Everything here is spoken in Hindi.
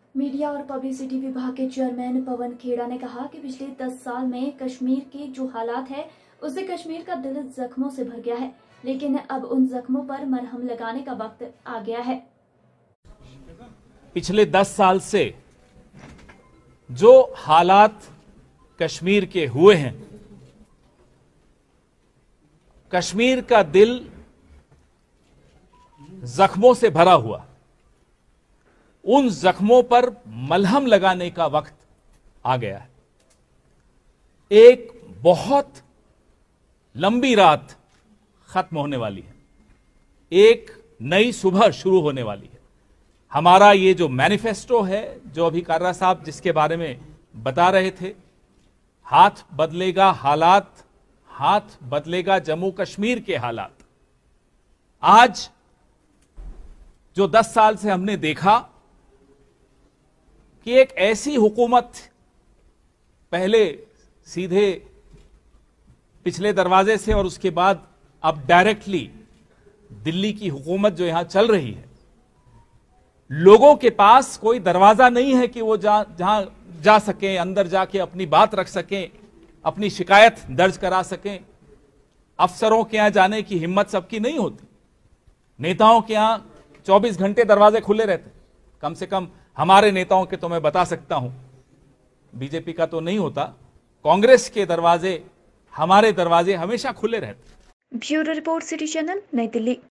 मीडिया और पब्लिसिटी विभाग के चेयरमैन पवन खेड़ा ने कहा कि पिछले 10 साल में कश्मीर के जो हालात है उससे कश्मीर का दिल जख्मों से भर गया है, लेकिन अब उन जख्मों पर मरहम लगाने का वक्त आ गया है। पिछले 10 साल से जो हालात कश्मीर के हुए हैं, कश्मीर का दिल जख्मों से भरा हुआ, उन जख्मों पर मलहम लगाने का वक्त आ गया है। एक बहुत लंबी रात खत्म होने वाली है, एक नई सुबह शुरू होने वाली है। हमारा ये जो मैनिफेस्टो है, जो अभी कार्रा साहब जिसके बारे में बता रहे थे, हाथ बदलेगा हालात, हाथ बदलेगा जम्मू कश्मीर के हालात। आज जो 10 साल से हमने देखा कि एक ऐसी हुकूमत पहले सीधे पिछले दरवाजे से और उसके बाद अब डायरेक्टली दिल्ली की हुकूमत जो यहां चल रही है, लोगों के पास कोई दरवाजा नहीं है कि वो जहां जा सकें, अंदर जाके अपनी बात रख सकें, अपनी शिकायत दर्ज करा सकें। अफसरों के यहां जाने की हिम्मत सबकी नहीं होती। नेताओं के यहां 24 घंटे दरवाजे खुले रहते। कम से कम हमारे नेताओं के तो मैं बता सकता हूं, बीजेपी का तो नहीं होता, कांग्रेस के दरवाजे, हमारे दरवाजे हमेशा खुले रहते। ब्यूरो रिपोर्ट, सिटी चैनल, नई दिल्ली।